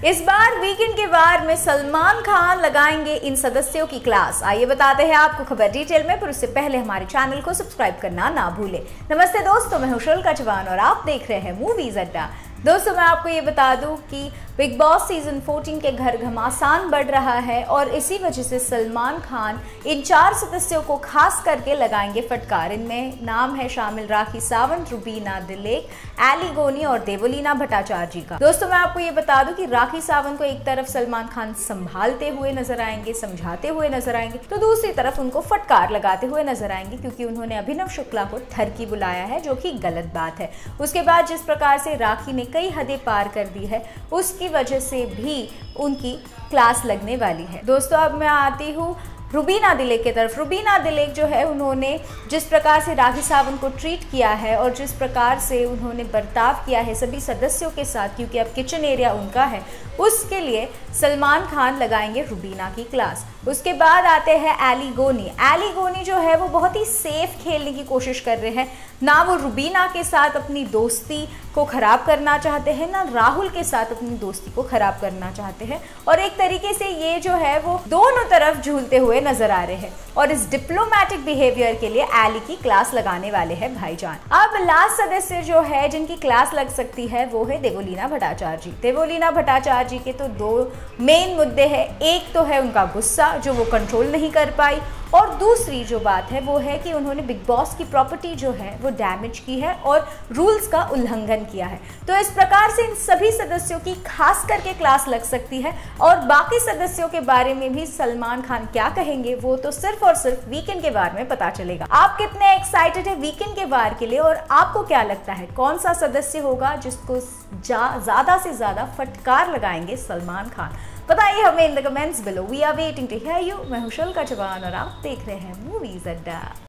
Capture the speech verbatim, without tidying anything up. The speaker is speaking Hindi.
इस बार वीकेंड के वार में सलमान खान लगाएंगे इन सदस्यों की क्लास। आइए बताते हैं आपको खबर डिटेल में, पर उससे पहले हमारे चैनल को सब्सक्राइब करना ना भूलें। नमस्ते दोस्तों, मैं हूं शुल्का चौहान और आप देख रहे हैं मूवीज अड्डा। दोस्तों, मैं आपको ये बता दूं कि बिग बॉस सीजन चौदह के घर घमासान बढ़ रहा है और इसी वजह से सलमान खान इन चार सदस्यों को खास करके लगाएंगे फटकार। इनमें नाम है शामिल राखी सावंत, रुबीना दिलेक, एली गोनी और देवोलीना भट्टाचार्य जी का। दोस्तों, मैं आपको ये बता दूं कि राखी सावंत को एक तरफ सलमान खान संभालते हुए नजर आएंगे, समझाते हुए नजर आएंगे, तो दूसरी तरफ उनको फटकार लगाते हुए नजर आएंगे, क्योंकि उन्होंने अभिनव शुक्ला को ठरकी बुलाया है, जो कि गलत बात है। उसके बाद जिस प्रकार से राखी ने कई हदें पार कर दी है, उसकी वजह से भी उनकी क्लास लगने वाली है। दोस्तों, अब मैं आती हूँ रुबीना दिलेक की तरफ। रुबीना दिलेक जो है, उन्होंने जिस प्रकार से राखी सावंत को ट्रीट किया है और जिस प्रकार से उन्होंने बर्ताव किया है सभी सदस्यों के साथ, क्योंकि अब किचन एरिया उनका है, उसके लिए सलमान खान लगाएंगे रुबीना की क्लास। उसके बाद आते हैं एली गोनी। एली गोनी जो है वो बहुत ही सेफ खेलने की कोशिश कर रहे हैं। ना वो रुबीना के साथ अपनी दोस्ती को ख़राब करना चाहते हैं, ना राहुल के साथ अपनी दोस्ती को ख़राब करना चाहते हैं, और एक तरीके से ये जो है वो दोनों तरफ झूलते हुए नजर आ रहे हैं। और इस डिप्लोमेटिक बिहेवियर के लिए एली की क्लास लगाने वाले हैं भाईजान। अब लास्ट सदस्य जो है जिनकी क्लास लग सकती है वो है देवोलीना भट्टाचार्य जी। देवोलीना भट्टाचार्य जी के तो दो मेन मुद्दे हैं। एक तो है उनका गुस्सा जो वो कंट्रोल नहीं कर पाई, और दूसरी जो बात है वो है कि उन्होंने बिग बॉस की प्रॉपर्टी जो है वो डैमेज की है और रूल्स का उल्लंघन किया है। तो इस प्रकार से इन सभी सदस्यों की खास करके क्लास लग सकती है, और बाकी सदस्यों के बारे में भी सलमान खान क्या कहेंगे वो तो सिर्फ और सिर्फ वीकेंड के बारे में पता चलेगा। आप कितने एक्साइटेड है वीकेंड के बार के लिए, और आपको क्या लगता है कौन सा सदस्य होगा जिसको ज्यादा से ज्यादा फटकार लगाएंगे सलमान खान? बताइए हमें in the comments below. We are waiting to hear you. मैं हूं शुल्का चौहान और आप देख रहे हैं मूवीज अड्डा।